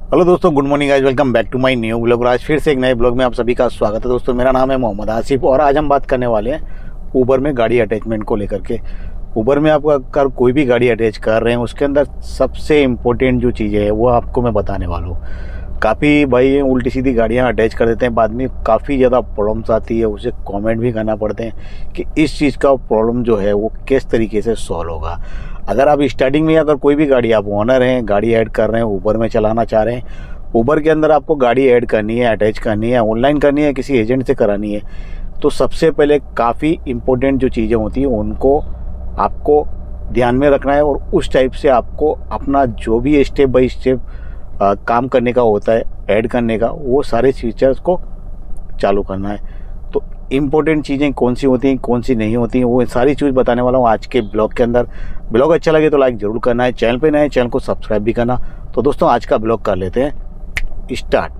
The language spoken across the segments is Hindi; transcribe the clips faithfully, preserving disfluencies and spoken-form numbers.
हेलो दोस्तों, good morning guys, welcome back to my new blog. आज फिर से एक नए ब्लॉग में आप सभी का स्वागत है। दोस्तों मेरा नाम है मोहम्मद आसिफ और आज हम बात करने वाले हैं ऊबर में गाड़ी अटैचमेंट को लेकर के। ऊबर में आप अगर कोई भी गाड़ी अटैच कर रहे हैं उसके अंदर सबसे इम्पोर्टेंट जो चीज़ें है वो आपको मैं बताने वाला हूँ। काफ़ी भाई उल्टी सीधी गाड़ियाँ अटैच कर देते हैं, बाद में काफ़ी ज़्यादा प्रॉब्लम्स आती है, उसे कमेंट भी करना पड़ते हैं कि इस चीज़ का प्रॉब्लम जो है वो किस तरीके से सॉल्व होगा। अगर आप स्टार्टिंग में अगर कोई भी गाड़ी आप ओनर हैं, गाड़ी ऐड कर रहे हैं, ऊबर में चलाना चाह रहे हैं, ऊबर के अंदर आपको गाड़ी ऐड करनी है, अटैच करनी है, ऑनलाइन करनी है, किसी एजेंट से करानी है, तो सबसे पहले काफ़ी इम्पोर्टेंट जो चीज़ें होती हैं उनको आपको ध्यान में रखना है और उस टाइप से आपको अपना जो भी स्टेप बाय स्टेप काम करने का होता है, ऐड करने का, वो सारे फीचर्स को चालू करना है। तो इम्पोर्टेंट चीज़ें कौन सी होती हैं, कौन सी नहीं होती हैं, वो सारी चीज़ बताने वाला हूँ आज के ब्लॉग के अंदर। ब्लॉग अच्छा लगे तो लाइक ज़रूर करना है, चैनल पे नए चैनल को सब्सक्राइब भी करना। तो दोस्तों आज का ब्लॉग कर लेते हैं स्टार्ट।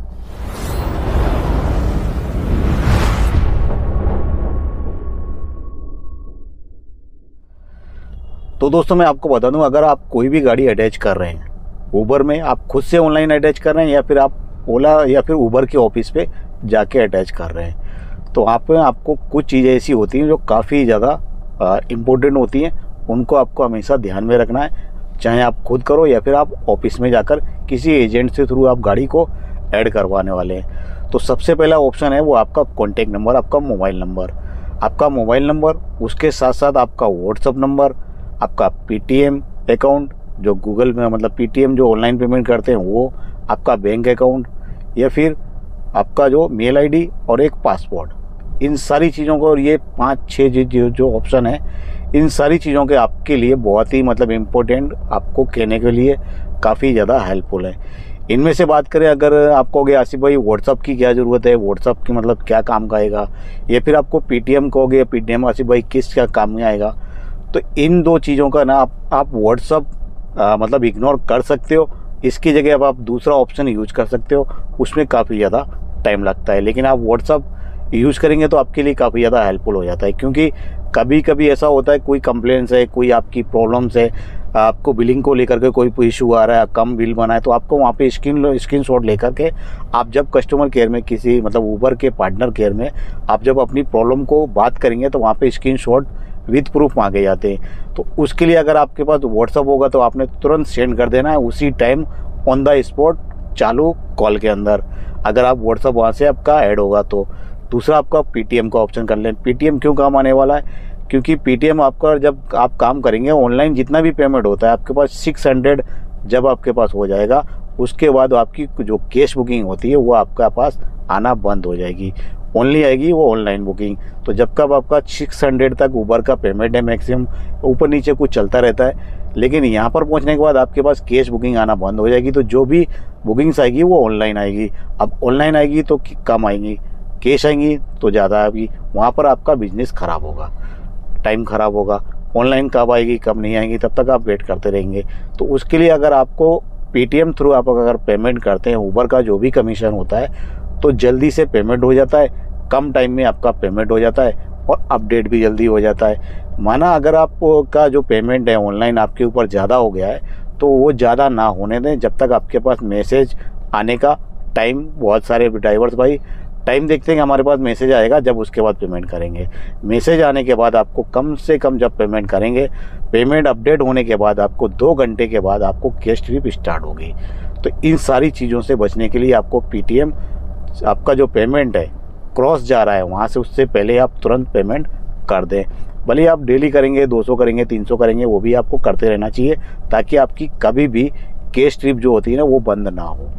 तो दोस्तों मैं आपको बता दूं, अगर आप कोई भी गाड़ी अटैच कर रहे हैं ऊबर में, आप खुद से ऑनलाइन अटैच कर रहे हैं या फिर आप ओला या फिर ऊबर के ऑफिस पे जाके अटैच कर रहे हैं, तो आप आपको कुछ चीज़ें ऐसी होती हैं जो काफ़ी ज़्यादा इम्पोर्टेंट होती हैं, उनको आपको हमेशा ध्यान में रखना है। चाहे आप खुद करो या फिर आप ऑफिस में जाकर किसी एजेंट से थ्रू आप गाड़ी को ऐड करवाने वाले हैं। तो सबसे पहला ऑप्शन है वो आपका कॉन्टैक्ट नंबर, आपका मोबाइल नंबर। आपका मोबाइल नंबर, उसके साथ साथ आपका व्हाट्सअप नंबर, आपका पेटीएम अकाउंट जो गूगल में मतलब पेटीएम जो ऑनलाइन पेमेंट करते हैं वो, आपका बैंक अकाउंट या फिर आपका जो मेल आईडी और एक पासवर्ड, इन सारी चीज़ों को, और ये पाँच छः जो जो ऑप्शन है, इन सारी चीज़ों के आपके लिए बहुत ही मतलब इम्पोर्टेंट, आपको कहने के लिए काफ़ी ज़्यादा हेल्पफुल है। इनमें से बात करें, अगर आप कहोगे आसिफ भाई व्हाट्सअप की क्या ज़रूरत है, व्हाट्सअप की मतलब क्या काम का आएगा, या फिर आपको पेटीएम कहोगे, पेटीएम आसिफ भाई किस क्या काम में आएगा, तो इन दो चीज़ों का ना आप आप व्हाट्सअप मतलब इग्नोर कर सकते हो। इसकी जगह अब आप दूसरा ऑप्शन यूज कर सकते हो, उसमें काफ़ी ज़्यादा टाइम लगता है, लेकिन आप व्हाट्सअप यूज़ करेंगे तो आपके लिए काफ़ी ज़्यादा हेल्पफुल हो जाता है। क्योंकि कभी कभी ऐसा होता है, कोई कंप्लेंट्स है, कोई आपकी प्रॉब्लम्स है, आपको बिलिंग को लेकर के कोई इशू आ रहा है, कम बिल बना है, तो आपको वहाँ पे स्क्रीन स्क्रीन शॉट लेकर के आप जब कस्टमर केयर में, किसी मतलब ऊबर के पार्टनर केयर में आप जब अपनी प्रॉब्लम को बात करेंगे तो वहाँ पे स्क्रीन शॉट विद प्रूफ मांगे जाते हैं। तो उसके लिए अगर आपके पास व्हाट्सअप होगा तो आपने तुरंत सेंड कर देना है उसी टाइम, ऑन द स्पॉट, चालू कॉल के अंदर, अगर आप व्हाट्सअप वहाँ से आपका ऐड होगा तो। दूसरा आपका पेटीएम का ऑप्शन कर लें। पेटीएम क्यों काम आने वाला है, क्योंकि पेटीएम आपका जब आप काम करेंगे ऑनलाइन, जितना भी पेमेंट होता है आपके पास सिक्स हंड्रेड जब आपके पास हो जाएगा, उसके बाद आपकी जो कैश बुकिंग होती है वो आपके पास आना बंद हो जाएगी, ओनली आएगी वो ऑनलाइन बुकिंग। तो जब कब आपका सिक्स हंड्रेड तक ऊबर का पेमेंट है, मैक्सिमम ऊपर नीचे कुछ चलता रहता है, लेकिन यहाँ पर पहुँचने के बाद आपके पास कैश बुकिंग आना बंद हो जाएगी। तो जो भी बुकिंग्स आएगी वो ऑनलाइन आएगी। अब ऑनलाइन आएगी तो कम आएंगी, कैश आएंगी तो ज़्यादा आएगी, वहाँ पर आपका बिजनेस ख़राब होगा, टाइम ख़राब होगा। ऑनलाइन कब आएगी कब नहीं आएगी तब तक आप वेट करते रहेंगे। तो उसके लिए अगर आपको पेटीएम थ्रू आप अगर पेमेंट करते हैं, ऊबर का जो भी कमीशन होता है तो जल्दी से पेमेंट हो जाता है, कम टाइम में आपका पेमेंट हो जाता है और अपडेट भी जल्दी हो जाता है। माना अगर आपका जो पेमेंट है ऑनलाइन आपके ऊपर ज़्यादा हो गया है तो वो ज़्यादा ना होने दें, जब तक आपके पास मैसेज आने का टाइम, बहुत सारे ड्राइवर्स भाई टाइम देखते हैं कि हमारे पास मैसेज आएगा, जब उसके बाद पेमेंट करेंगे। मैसेज आने के बाद आपको कम से कम जब पेमेंट करेंगे, पेमेंट अपडेट होने के बाद आपको दो घंटे के बाद आपको कैश ट्रिप स्टार्ट होगी। तो इन सारी चीज़ों से बचने के लिए आपको पेटीएम, आपका जो पेमेंट है क्रॉस जा रहा है वहाँ से, उससे पहले आप तुरंत पेमेंट कर दें। भले आप डेली करेंगे, दो सौ करेंगे, तीन सौ करेंगे, वो भी आपको करते रहना चाहिए ताकि आपकी कभी भी कैश ट्रिप जो होती है ना वो बंद ना हो।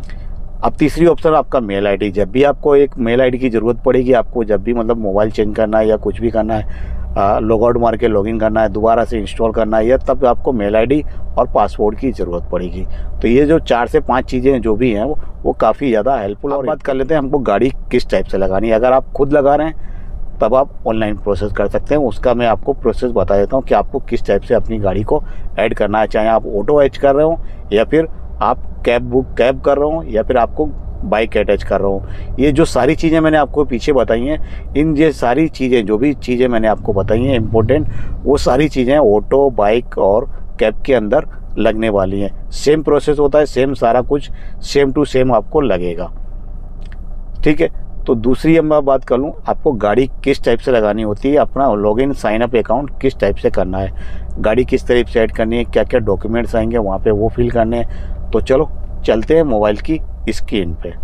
अब तीसरी ऑप्शन आपका मेल आईडी। जब भी आपको एक मेल आईडी की ज़रूरत पड़ेगी, आपको जब भी मतलब मोबाइल चेंज करना है या कुछ भी करना है, लॉग आउट मार के लॉगिन करना है, दोबारा से इंस्टॉल करना है, या तब आपको मेल आईडी और पासवर्ड की ज़रूरत पड़ेगी। तो ये जो चार से पांच चीज़ें जो भी हैं वो वो काफ़ी ज़्यादा हेल्पफुल। और बात कर लेते हैं हमको गाड़ी किस टाइप से लगानी है। अगर आप खुद लगा रहे हैं तब आप ऑनलाइन प्रोसेस कर सकते हैं, उसका मैं आपको प्रोसेस बता देता हूँ कि आपको किस टाइप से अपनी गाड़ी को ऐड करना है। चाहे आप ऑटो ऐड कर रहे हो या फिर आप कैब बुक कैब कर रहे हो या फिर आपको बाइक अटैच कर रहा हूँ, ये जो सारी चीज़ें मैंने आपको पीछे बताई हैं, इन ये सारी चीज़ें जो भी चीज़ें मैंने आपको बताई हैं इम्पोर्टेंट, वो सारी चीज़ें ऑटो, बाइक और कैब के अंदर लगने वाली हैं। सेम प्रोसेस होता है, सेम सारा कुछ सेम टू सेम आपको लगेगा। ठीक है, तो दूसरी अब मैं बात कर लूँ, आपको गाड़ी किस टाइप से लगानी होती है, अपना लॉगिन साइन अप अकाउंट किस टाइप से करना है, गाड़ी किस तरह से ऐड करनी है, क्या क्या डॉक्यूमेंट्स आएंगे वहाँ पे वो फिल करने हैं। तो चलो चलते हैं मोबाइल की स्क्रीन पे।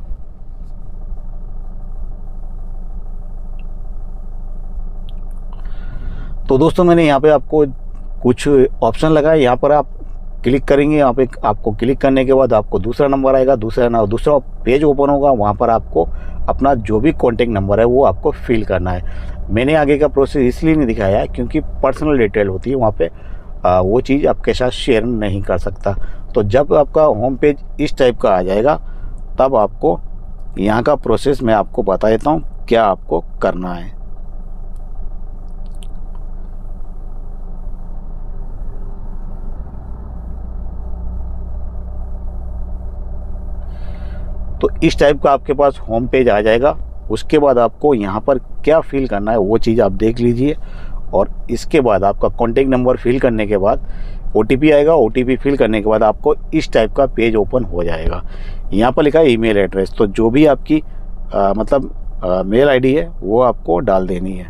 तो दोस्तों मैंने यहाँ पे आपको कुछ ऑप्शन लगाए, यहाँ पर आप क्लिक करेंगे, यहाँ पे आपको क्लिक करने के बाद आपको दूसरा नंबर आएगा, दूसरा ना दूसरा पेज ओपन होगा, वहाँ पर आपको अपना जो भी कॉन्टेक्ट नंबर है वो आपको फिल करना है। मैंने आगे का प्रोसेस इसलिए नहीं दिखाया है क्योंकि पर्सनल डिटेल होती है वहाँ पे, आ, वो चीज़ आपके साथ शेयर नहीं कर सकता। तो जब आपका होम पेज इस टाइप का आ जाएगा तब आपको यहाँ का प्रोसेस मैं आपको बता देता हूँ क्या आपको करना है। तो इस टाइप का आपके पास होम पेज आ जाएगा। उसके बाद आपको यहाँ पर क्या फिल करना है वो चीज़ आप देख लीजिए, और इसके बाद आपका कॉन्टेक्ट नंबर फिल करने के बाद ओटीपी आएगा। ओटीपी फिल करने के बाद आपको इस टाइप का पेज ओपन हो जाएगा। यहाँ पर लिखा है ईमेल एड्रेस, तो जो भी आपकी आ, मतलब आ, मेल आईडी है वो आपको डाल देनी है।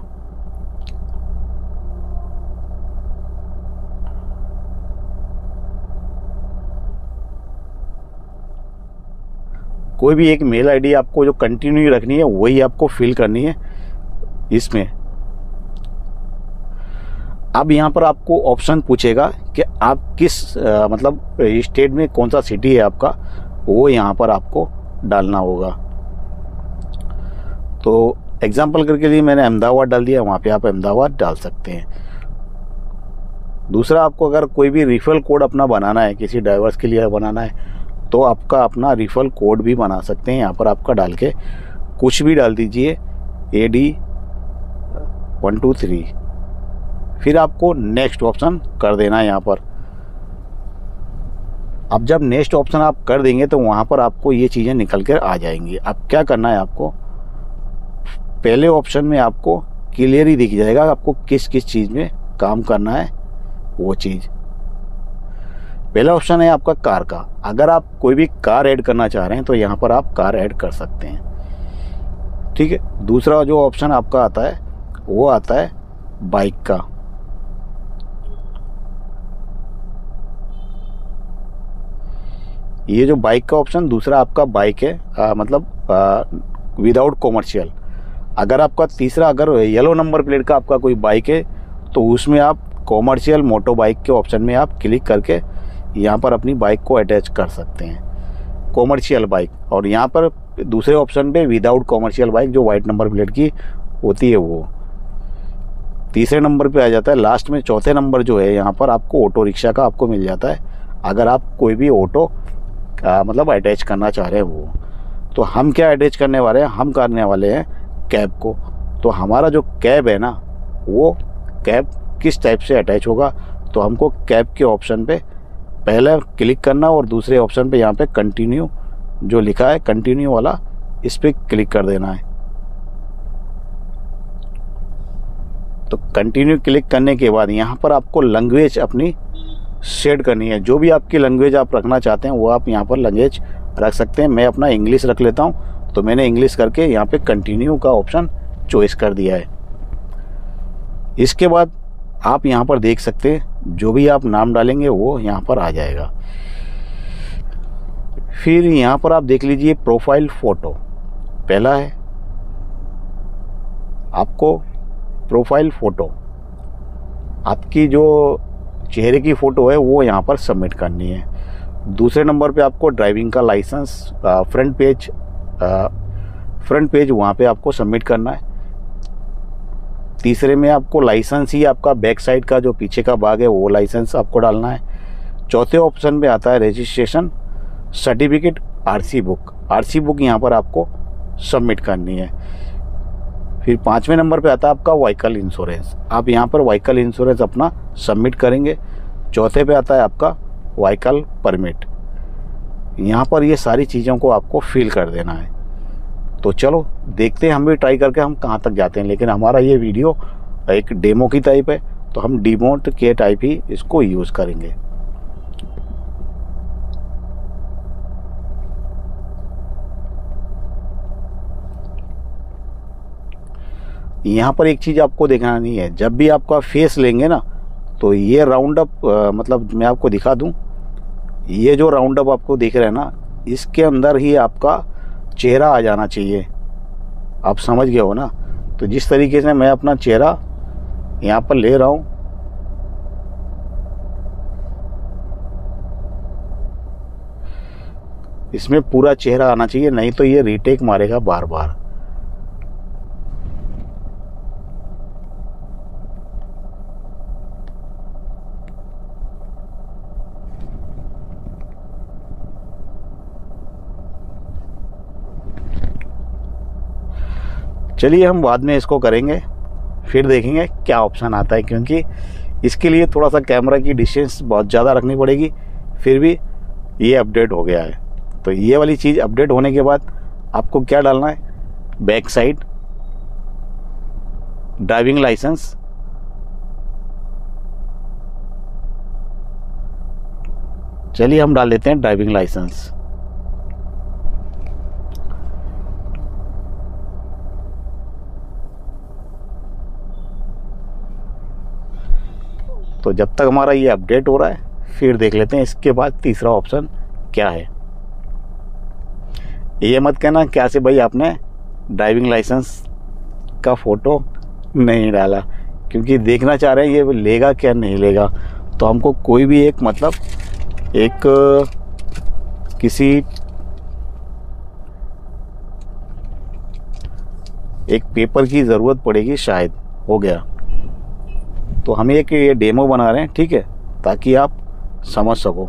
कोई भी एक मेल आईडी आपको जो कंटिन्यू रखनी है वही आपको फिल करनी है इसमें। अब यहाँ पर आपको ऑप्शन पूछेगा कि आप किस आ, मतलब स्टेट में कौन सा सिटी है आपका, वो यहाँ पर आपको डालना होगा। तो एग्जांपल करके लिए मैंने अहमदाबाद डाल दिया, वहाँ पे आप अहमदाबाद डाल सकते हैं। दूसरा, आपको अगर कोई भी रिफरल कोड अपना बनाना है, किसी ड्राइवर्स के लिए बनाना है, तो आपका अपना रिफरल कोड भी बना सकते हैं। यहाँ पर आपका डाल के कुछ भी डाल दीजिए, A D one two three, फिर आपको नेक्स्ट ऑप्शन कर देना है यहाँ पर। अब जब नेक्स्ट ऑप्शन आप कर देंगे तो वहाँ पर आपको ये चीज़ें निकल कर आ जाएंगी। अब क्या करना है आपको, पहले ऑप्शन में आपको क्लियर ही दिख जाएगा आपको किस किस चीज़ में काम करना है वो चीज़। पहला ऑप्शन है आपका कार का। अगर आप कोई भी कार ऐड करना चाह रहे हैं तो यहाँ पर आप कार ऐड कर सकते हैं। ठीक है, दूसरा जो ऑप्शन आपका आता है वो आता है बाइक का। ये जो बाइक का ऑप्शन दूसरा आपका बाइक है, आ, मतलब विदाउट कॉमर्शियल। अगर आपका तीसरा अगर येलो नंबर प्लेट का आपका कोई बाइक है तो उसमें आप कॉमर्शियल मोटो बाइक के ऑप्शन में आप क्लिक करके यहाँ पर अपनी बाइक को अटैच कर सकते हैं, कॉमर्शियल बाइक। और यहाँ पर दूसरे ऑप्शन पे विदाउट कॉमर्शियल बाइक जो वाइट नंबर प्लेट की होती है वो तीसरे नंबर पे आ जाता है। लास्ट में चौथे नंबर जो है यहाँ पर आपको ऑटो रिक्शा का आपको मिल जाता है, अगर आप कोई भी ऑटो मतलब अटैच करना चाह रहे हैं वो। तो हम क्या अटैच करने वाले हैं, हम करने वाले हैं कैब को। तो हमारा जो कैब है ना, वो कैब किस टाइप से अटैच होगा, तो हमको कैब के ऑप्शन पे पहले क्लिक करना और दूसरे ऑप्शन पे यहाँ पे कंटिन्यू जो लिखा है कंटिन्यू वाला, इस पर क्लिक कर देना है। तो कंटिन्यू क्लिक करने के बाद यहाँ पर आपको लैंग्वेज अपनी सेट करनी है। जो भी आपकी लैंग्वेज आप रखना चाहते हैं वो आप यहाँ पर लैंग्वेज रख सकते हैं। मैं अपना इंग्लिश रख लेता हूँ, तो मैंने इंग्लिश करके यहाँ पे कंटिन्यू का ऑप्शन चॉइस कर दिया है। इसके बाद आप यहाँ पर देख सकते हैं जो भी आप नाम डालेंगे वो यहाँ पर आ जाएगा। फिर यहाँ पर आप देख लीजिए प्रोफाइल फ़ोटो पहला है, आपको प्रोफाइल फ़ोटो आपकी जो चेहरे की फ़ोटो है वो यहाँ पर सबमिट करनी है। दूसरे नंबर पे आपको ड्राइविंग का licence front page front page वहाँ पे आपको सबमिट करना है। तीसरे में आपको लाइसेंस ही आपका बैक साइड का जो पीछे का भाग है वो लाइसेंस आपको डालना है। चौथे ऑप्शन पे आता है registration certificate RC book, RC book यहाँ पर आपको सबमिट करनी है। फिर पाँचवें नंबर पे आता है आपका व्हीकल इंश्योरेंस, आप यहाँ पर व्हीकल इंश्योरेंस अपना सबमिट करेंगे। चौथे पे आता है आपका व्हीकल परमिट, यहाँ पर ये सारी चीज़ों को आपको फिल कर देना है। तो चलो देखते हैं, हम भी ट्राई करके हम कहाँ तक जाते हैं। लेकिन हमारा ये वीडियो एक डेमो की टाइप है, तो हम डिमो के टाइप ही इसको यूज़ करेंगे। यहाँ पर एक चीज़ आपको देखना नहीं है, जब भी आपका फेस लेंगे ना तो ये राउंड अप, मतलब मैं आपको दिखा दूँ, ये जो राउंड अप आपको दिख रहा है ना, इसके अंदर ही आपका चेहरा आ जाना चाहिए। आप समझ गए हो ना। तो जिस तरीके से मैं अपना चेहरा यहाँ पर ले रहा हूँ, इसमें पूरा चेहरा आना चाहिए, नहीं तो ये रीटेक मारेगा बार बार। चलिए हम बाद में इसको करेंगे, फिर देखेंगे क्या ऑप्शन आता है, क्योंकि इसके लिए थोड़ा सा कैमरा की डिस्टेंस बहुत ज़्यादा रखनी पड़ेगी। फिर भी ये अपडेट हो गया है। तो ये वाली चीज़ अपडेट होने के बाद आपको क्या डालना है, बैक साइड, ड्राइविंग लाइसेंस, चलिए हम डाल देते हैं ड्राइविंग लाइसेंस। तो जब तक हमारा ये अपडेट हो रहा है, फिर देख लेते हैं इसके बाद तीसरा ऑप्शन क्या है। ये मत कहना क्या से भाई आपने ड्राइविंग लाइसेंस का फ़ोटो नहीं डाला, क्योंकि देखना चाह रहे हैं ये लेगा क्या नहीं लेगा। तो हमको कोई भी एक मतलब एक किसी एक पेपर की ज़रूरत पड़ेगी शायद। हो गया। तो हम एक ये डेमो बना रहे हैं, ठीक है, ताकि आप समझ सको।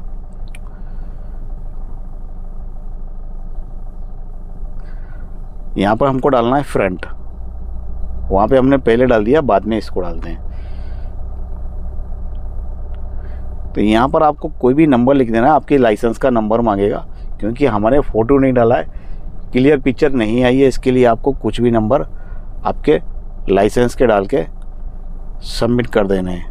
यहाँ पर हमको डालना है फ्रंट, वहाँ पे हमने पहले डाल दिया, बाद में इसको डालते हैं। तो यहाँ पर आपको कोई भी नंबर लिख देना है, आपके लाइसेंस का नंबर मांगेगा, क्योंकि हमारे फ़ोटो नहीं डाला है, क्लियर पिक्चर नहीं आई है, इसके लिए आपको कुछ भी नंबर आपके लाइसेंस के डाल के सबमिट कर देने हैं।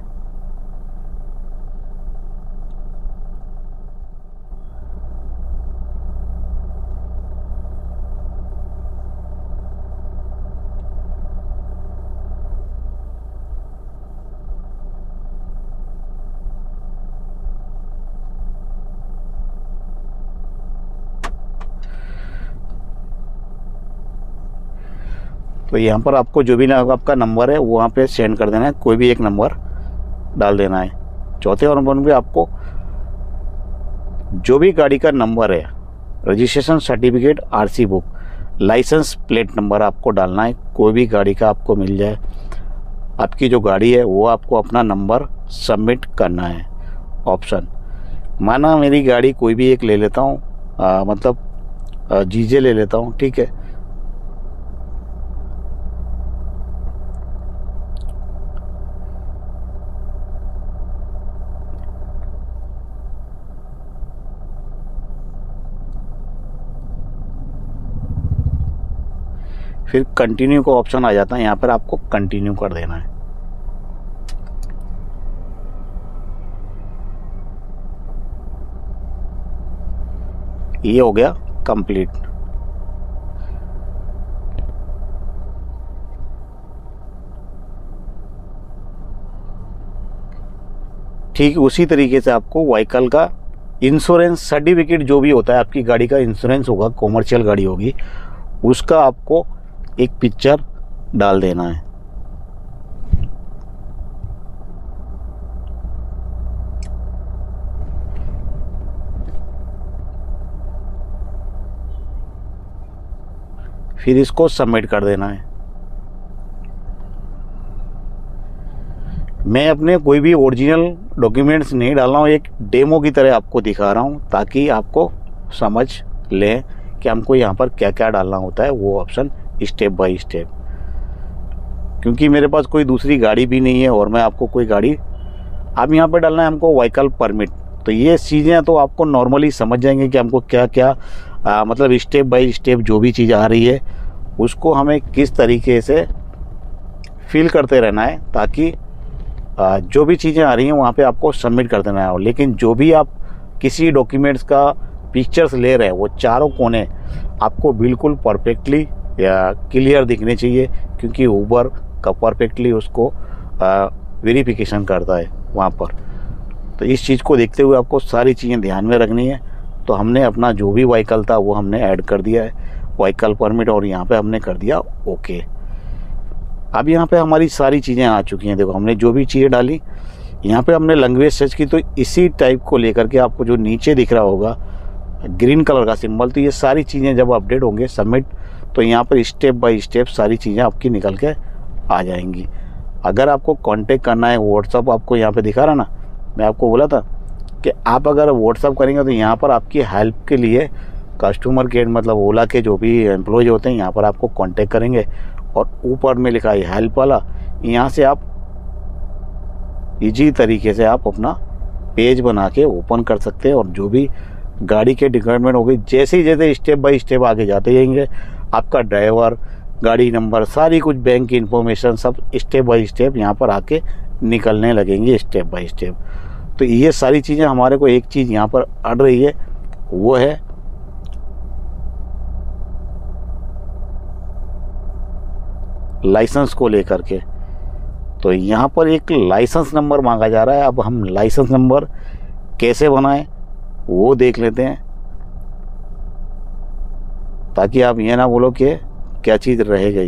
तो यहाँ पर आपको जो भी ना आपका नंबर है वहाँ पे सेंड कर देना है, कोई भी एक नंबर डाल देना है। चौथे नंबर में आपको जो भी गाड़ी का नंबर है, registration certificate, RC book, licence plate number आपको डालना है। कोई भी गाड़ी का आपको मिल जाए, आपकी जो गाड़ी है वो आपको अपना नंबर सबमिट करना है। ऑप्शन माना मेरी गाड़ी कोई भी एक ले लेता हूँ, मतलब जीजे ले लेता हूँ, ठीक है। फिर कंटिन्यू का ऑप्शन आ जाता है, यहाँ पर आपको कंटिन्यू कर देना है। ये हो गया कंप्लीट। ठीक उसी तरीके से आपको व्हीकल का इंश्योरेंस सर्टिफिकेट जो भी होता है, आपकी गाड़ी का इंश्योरेंस होगा, कॉमर्शियल गाड़ी होगी, उसका आपको एक पिक्चर डाल देना है। फिर इसको सबमिट कर देना है। मैं अपने कोई भी ओरिजिनल डॉक्यूमेंट्स नहीं डाल रहा हूँ, एक डेमो की तरह आपको दिखा रहा हूँ, ताकि आपको समझ लें कि हमको यहाँ पर क्या क्या डालना होता है, वो ऑप्शन स्टेप बाय स्टेप। क्योंकि मेरे पास कोई दूसरी गाड़ी भी नहीं है और मैं आपको कोई गाड़ी, अब यहाँ पर डालना है हमको व्हीकल परमिट। तो ये चीज़ें तो आपको नॉर्मली समझ जाएंगे कि हमको क्या क्या आ, मतलब स्टेप बाय स्टेप जो भी चीज़ आ रही है उसको हमें किस तरीके से फिल करते रहना है, ताकि आ, जो भी चीज़ें आ रही हैं वहाँ पे आपको सबमिट कर देना है। लेकिन जो भी आप किसी डॉक्यूमेंट्स का पिक्चर्स ले रहे हैं, वो चारों कोने आपको बिल्कुल परफेक्टली या क्लियर दिखने चाहिए, क्योंकि ऊबर आपका परफेक्टली उसको वेरिफिकेशन करता है वहाँ पर। तो इस चीज़ को देखते हुए आपको सारी चीज़ें ध्यान में रखनी है। तो हमने अपना जो भी व्हीकल था वो हमने ऐड कर दिया है, व्हीकल परमिट, और यहाँ पे हमने कर दिया ओके। अब यहाँ पे हमारी सारी चीज़ें आ चुकी हैं। देखो हमने जो भी चीज़ें डाली, यहाँ पे हमने लैंग्वेज सर्च की, तो इसी टाइप को लेकर के आपको जो नीचे दिख रहा होगा ग्रीन कलर का सिंबल, तो ये सारी चीज़ें जब अपडेट होंगे सबमिट, तो यहाँ पर स्टेप बाय स्टेप सारी चीज़ें आपकी निकल के आ जाएंगी। अगर आपको कांटेक्ट करना है, व्हाट्सअप आपको यहाँ पे दिखा रहा ना, मैं आपको बोला था कि आप अगर व्हाट्सअप करेंगे तो यहाँ पर आपकी हेल्प के लिए कस्टमर केयर मतलब ओला के जो भी एम्प्लॉयज होते हैं यहाँ पर आपको कांटेक्ट करेंगे, और ऊपर में लिखा है हेल्प वाला, यहाँ से आप इजी तरीके से आप अपना पेज बना के ओपन कर सकते हैं, और जो भी गाड़ी के डिपार्टमेंट होगी, जैसे ही जैसे स्टेप बाय स्टेप आगे जाते जाएंगे, आपका ड्राइवर, गाड़ी नंबर, सारी कुछ बैंक की इन्फॉर्मेशन सब स्टेप बाय स्टेप यहाँ पर आके निकलने लगेंगे स्टेप बाय स्टेप। तो ये सारी चीज़ें हमारे को, एक चीज़ यहाँ पर अड़ रही है वो है लाइसेंस को लेकर के। तो यहाँ पर एक लाइसेंस नंबर मांगा जा रहा है। अब हम लाइसेंस नंबर कैसे बनाएं वो देख लेते हैं, ताकि आप ये ना बोलो कि क्या चीज़ रह गई।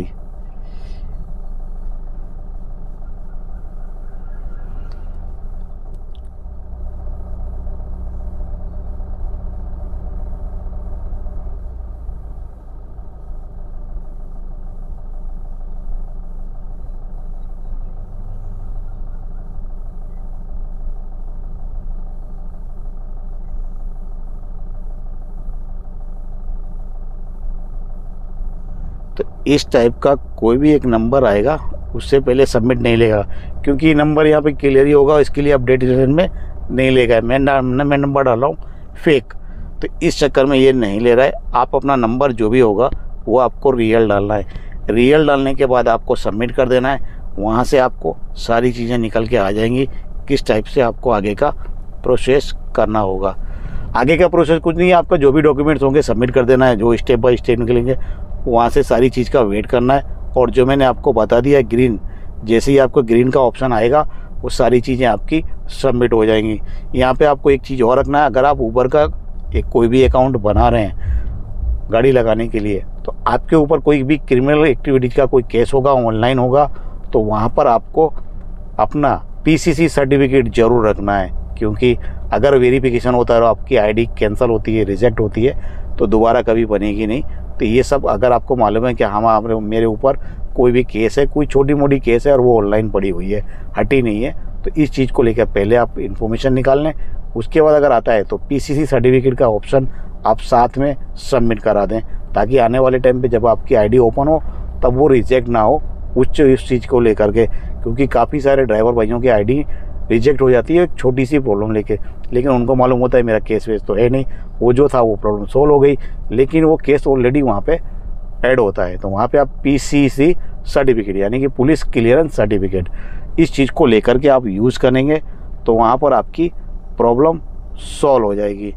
तो इस टाइप का कोई भी एक नंबर आएगा, उससे पहले सबमिट नहीं लेगा, क्योंकि नंबर यहाँ पे क्लियर ही होगा, इसके लिए अपडेटेशन में नहीं लेगा। मैं मैं नंबर डाल रहा हूँ फेक, तो इस चक्कर में ये नहीं ले रहा है। आप अपना नंबर जो भी होगा वो आपको रियल डालना है। रियल डालने के बाद आपको सबमिट कर देना है। वहाँ से आपको सारी चीज़ें निकल के आ जाएंगी, किस टाइप से आपको आगे का प्रोसेस करना होगा। आगे का प्रोसेस कुछ नहीं है, आपका जो भी डॉक्यूमेंट्स होंगे सबमिट कर देना है, जो स्टेप बाय स्टेप निकलेंगे वहाँ से सारी चीज़ का वेट करना है। और जो मैंने आपको बता दिया ग्रीन, जैसे ही आपको ग्रीन का ऑप्शन आएगा वो सारी चीज़ें आपकी सबमिट हो जाएंगी। यहाँ पे आपको एक चीज़ और रखना है, अगर आप ऊबर का एक कोई भी अकाउंट बना रहे हैं गाड़ी लगाने के लिए, तो आपके ऊपर कोई भी क्रिमिनल एक्टिविटीज़ का कोई केस होगा, ऑनलाइन होगा, तो वहाँ पर आपको अपना पीसीसी सर्टिफिकेट ज़रूर रखना है, क्योंकि अगर वेरिफिकेशन होता है और आपकी आईडी कैंसिल होती है, रिजेक्ट होती है, तो दोबारा कभी बनेगी नहीं। तो ये सब अगर आपको मालूम है कि हाँ मेरे ऊपर कोई भी केस है, कोई छोटी मोटी केस है और वो ऑनलाइन पड़ी हुई है, हटी नहीं है, तो इस चीज़ को लेकर पहले आप इन्फॉर्मेशन निकाल लें। उसके बाद अगर आता है तो पीसीसी सर्टिफिकेट का ऑप्शन आप साथ में सबमिट करा दें, ताकि आने वाले टाइम पे जब आपकी आईडी ओपन हो तब वो रिजेक्ट ना हो उस इस चीज़ को लेकर के, क्योंकि काफ़ी सारे ड्राइवर भाइयों की आईडी रिजेक्ट हो जाती है एक छोटी सी प्रॉब्लम लेके, लेकिन उनको मालूम होता है मेरा केस वेस तो है नहीं, वो जो था वो प्रॉब्लम सोल्व हो गई, लेकिन वो केस ऑलरेडी वहाँ पे ऐड होता है। तो वहाँ पे आप पीसीसी सर्टिफिकेट यानी कि पुलिस क्लियरेंस सर्टिफिकेट, इस चीज़ को लेकर के आप यूज़ करेंगे तो वहाँ पर आपकी प्रॉब्लम सॉल्व हो जाएगी।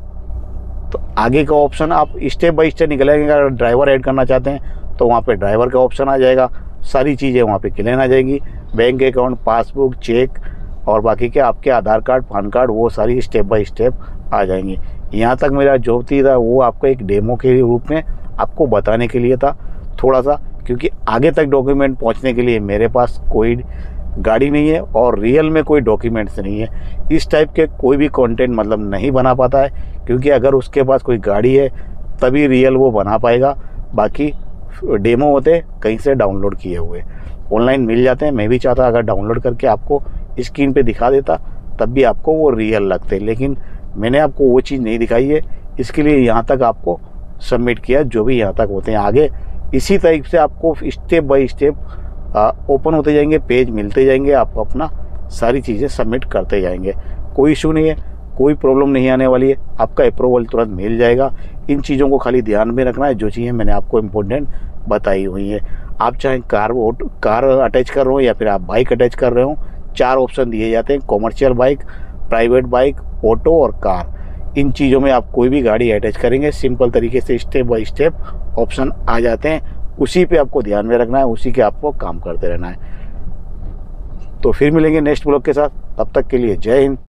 तो आगे का ऑप्शन आप स्टेप बाय स्टेप निकलेंगे। अगर ड्राइवर ऐड करना चाहते हैं तो वहाँ पे ड्राइवर का ऑप्शन आ जाएगा, सारी चीज़ें वहाँ पे क्लियर आ जाएंगी, बैंक अकाउंट, पासबुक, चेक और बाकी के आपके आधार कार्ड, पैन कार्ड, वो सारी स्टेप बाय स्टेप आ जाएंगी। यहाँ तक मेरा जो भी था वो आपको एक डेमो के रूप में आपको बताने के लिए था थोड़ा सा, क्योंकि आगे तक डॉक्यूमेंट पहुँचने के लिए मेरे पास कोई गाड़ी नहीं है और रियल में कोई डॉक्यूमेंट्स नहीं है। इस टाइप के कोई भी कंटेंट मतलब नहीं बना पाता है, क्योंकि अगर उसके पास कोई गाड़ी है तभी रियल वो बना पाएगा। बाकी डेमो होते कहीं से डाउनलोड किए हुए ऑनलाइन मिल जाते हैं। मैं भी चाहता अगर डाउनलोड करके आपको स्क्रीन पे दिखा देता तब भी आपको वो रियल लगते, लेकिन मैंने आपको वो चीज़ नहीं दिखाई है, इसके लिए यहाँ तक आपको सबमिट किया। जो भी यहाँ तक होते हैं आगे इसी टाइप से आपको स्टेप बाय स्टेप ओपन होते जाएंगे, पेज मिलते जाएंगे, आप अपना सारी चीज़ें सबमिट करते जाएंगे। कोई इशू नहीं है, कोई प्रॉब्लम नहीं आने वाली है, आपका अप्रूवल तुरंत मिल जाएगा। इन चीज़ों को खाली ध्यान में रखना है, जो चीज़ें मैंने आपको इम्पोर्टेंट बताई हुई है। आप चाहे कार कार अटैच कर रहे हो या फिर आप बाइक अटैच कर रहे हो, चार ऑप्शन दिए जाते हैं, commercial bike, private bike, auto और कार। इन चीज़ों में आप कोई भी गाड़ी अटैच करेंगे सिंपल तरीके से स्टेप बाय स्टेप ऑप्शन आ जाते हैं, उसी पे आपको ध्यान में रखना है, उसी के आपको काम करते रहना है। तो फिर मिलेंगे नेक्स्ट ब्लॉग के साथ, तब तक के लिए जय हिंद।